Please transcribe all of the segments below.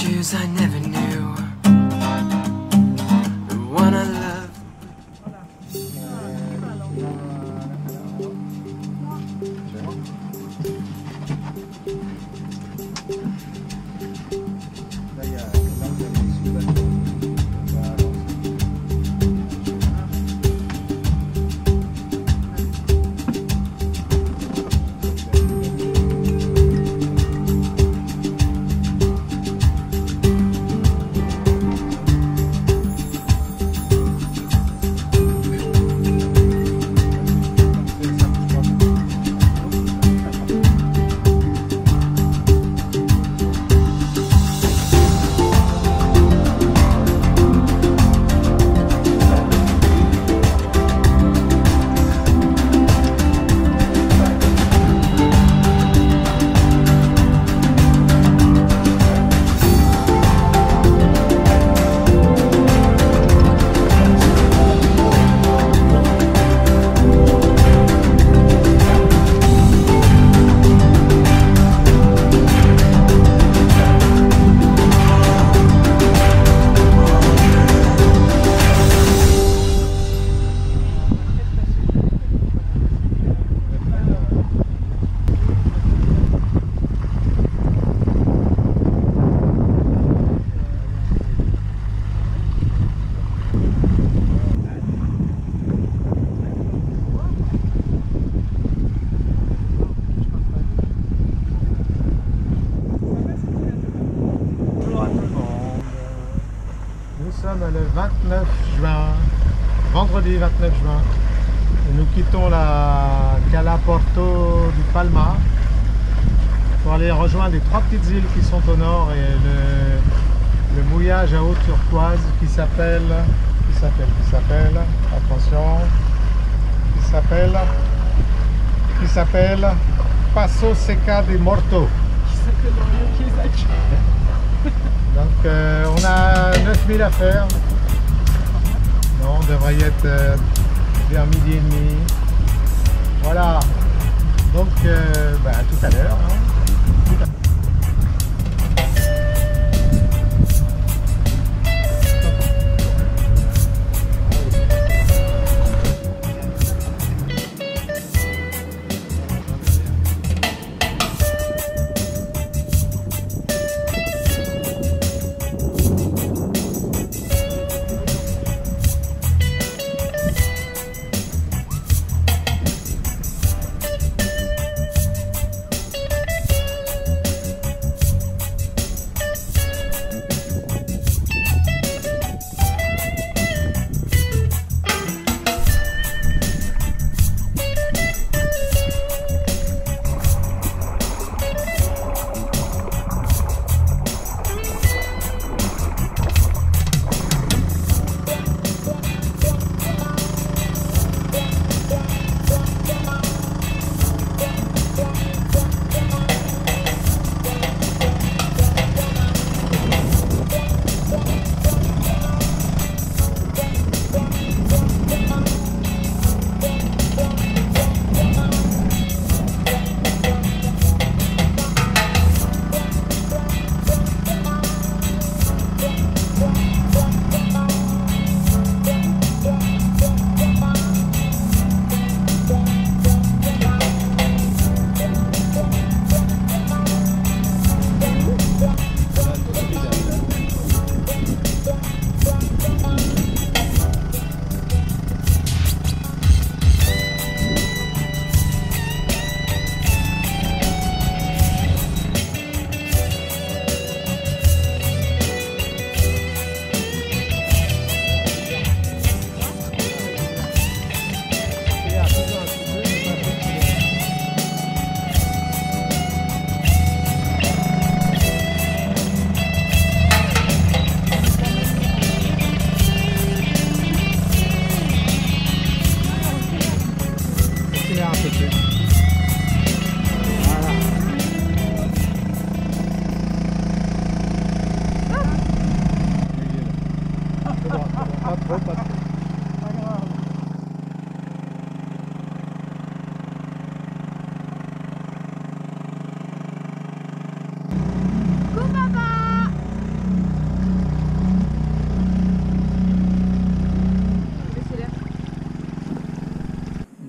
tears I never knew. The one I love. Nous sommes le 29 juin, vendredi 29 juin, et nous quittons la Cala Porto du Palma pour aller rejoindre les trois petites îles qui sont au nord et le mouillage à eau turquoise qui s'appelle, attention, qui s'appelle Passo Seca de Morto. Donc on a 9000 à faire. Non, on devrait y être vers midi et demi. Voilà. Donc à tout à l'heure. Hein.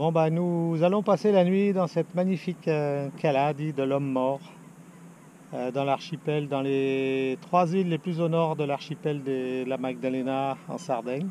Bon, bah, nous allons passer la nuit dans cette magnifique cala dite de l'homme mort, dans l'archipel, dans les 3 îles les plus au nord de l'archipel de la Magdalena en Sardaigne.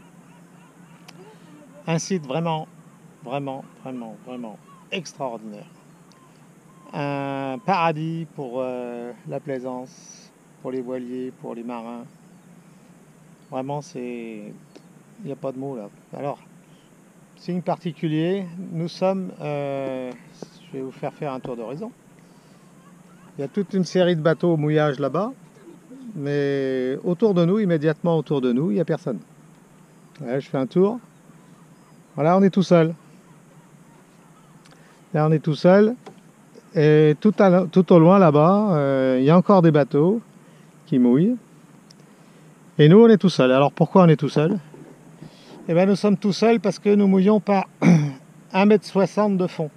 Un site vraiment, vraiment, vraiment, vraiment extraordinaire. Un paradis pour la plaisance, pour les voiliers, pour les marins. Vraiment, il n'y a pas de mots là. Alors, signe particulier, nous sommes, je vais vous faire un tour d'horizon. Il y a toute une série de bateaux au mouillage là-bas, mais autour de nous, immédiatement autour de nous, il n'y a personne. Là, je fais un tour. Voilà, on est tout seul. Là, on est tout seul. Et tout au loin là-bas, il y a encore des bateaux qui mouillent. Et nous, on est tout seul. Alors pourquoi on est tout seul? Eh bien, nous sommes tout seuls parce que nous mouillons par 1,60 m de fond.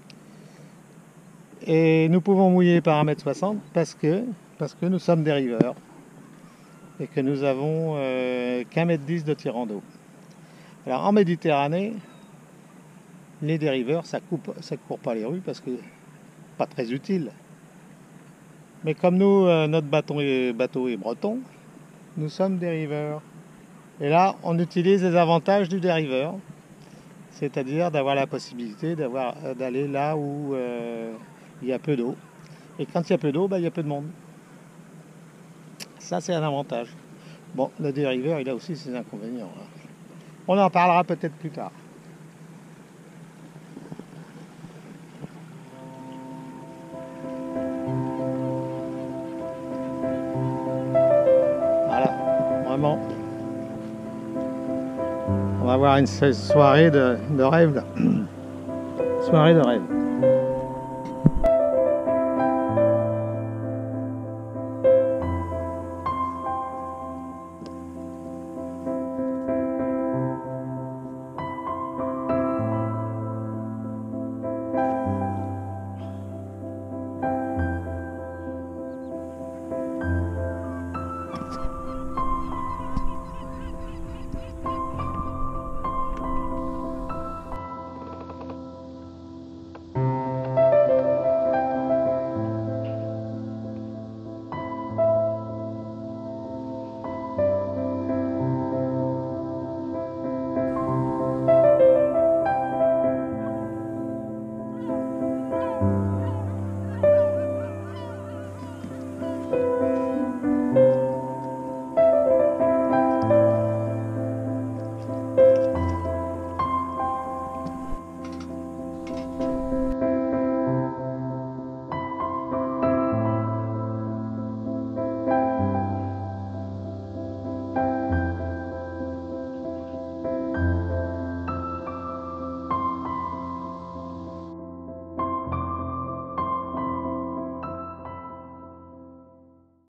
Et nous pouvons mouiller par 1,60 m parce que nous sommes des riveurs et que nous avons qu'1,10 m de tirant d'eau. Alors en Méditerranée, les dériveurs, ça court pas les rues parce que pas très utile. Mais comme nous, notre bateau est breton, nous sommes dériveurs. Et là, on utilise les avantages du dériveur, c'est-à-dire d'avoir la possibilité d'aller là où il y a peu d'eau. Et quand il y a peu d'eau, il y a peu de monde. Ça, c'est un avantage. Bon, le dériveur, il a aussi ses inconvénients. On en parlera peut-être plus tard. Voilà, vraiment. On va avoir une soirée de rêve là. Soirée de rêve.